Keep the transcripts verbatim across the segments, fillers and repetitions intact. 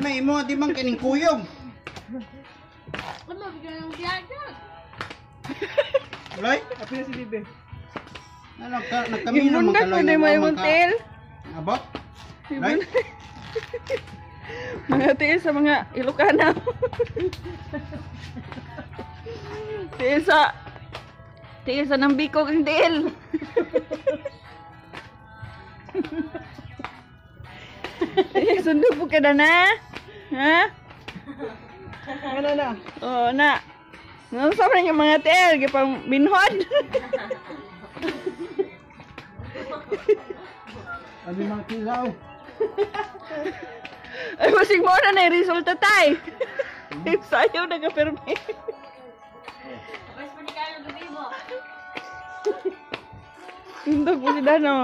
may imo di man kining kuyog. Ano bigyan ng diyaga? Loy, Api na si Bibe. ano ka nagkamino man kaloy na mo yung tail. Abot? Loy? Mga tail sa mga Ilocana. Tail sa tail sa Nambikog ang tail. Eh, sundo po ka na na. Ha? Ano na? Oo, na. Ano sa yung mga tail? Gipang binhod. Abi mga kilaw. Ay, masing mo na na yung resulta tay. Sayaw na ka perme. Mas pa ni kayo gabibo. Tundog po si Dano.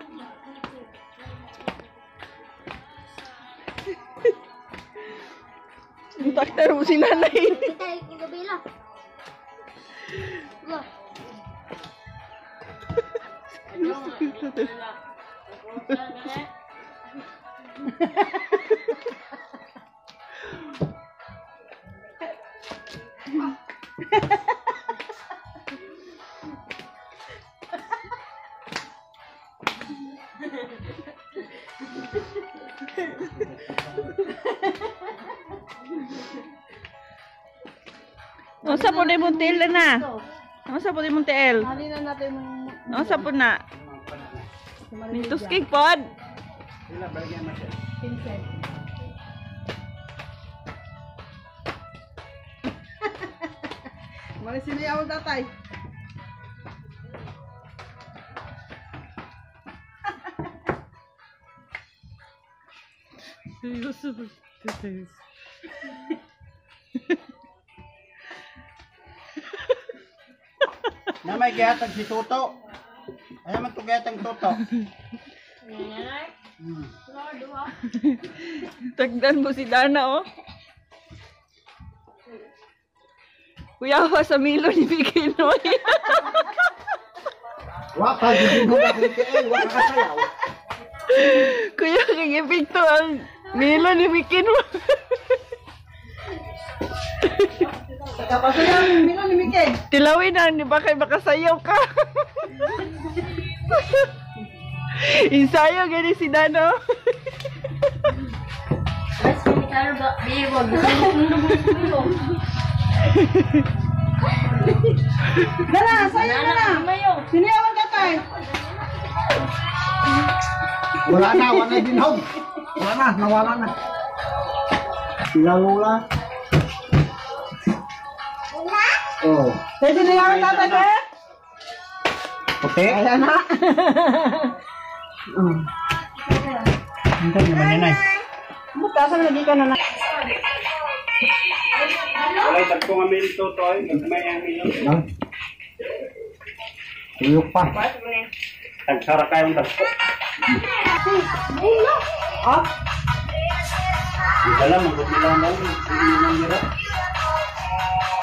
Taktar mo si nanay. Kita yung gabila. Go. No, sa po na yung muntil na. No, sa po na yung muntil. Hali na natin yung... No, sa po na. Mintos cake pod. Sila balagyan mo siya. Pinsel. Mali siniyaw tatay. Seryoso. Na may gihatag si Toto. Ay man to gihatag Toto. Nanay? Hmm. Lord, duha. Tagdan mo si Dana, oh. Kuya ko sa Milo ni Bikinoy. Wa ka gid mo ka kay wa ka sayaw. Kuya kay epekto ang Milo ni Bikinoy. Kapasayaw ni Milo ni Mike. Tilawin na, di ba kayo makasayaw ka? Insayo gani si Dano. Mas pa ni kayo gabibo. Gabibo. Dala, sayo na na. Siniyawan ka tayo. Wala na, wala na dinhog. Wala na, nawala na. Sila Lola. Oh. Tayo siniyawan tatay ka? Puti? Ayan na. Hindi naman yan ay. Butasan lagi ka na na. Alay, tagpo nga may ito to ay. Nagmay ang ilo. Tuyok pa. Tagsara kayong tagpo. Ah? Hindi ka lang, magot nila lang. Hindi nang nira.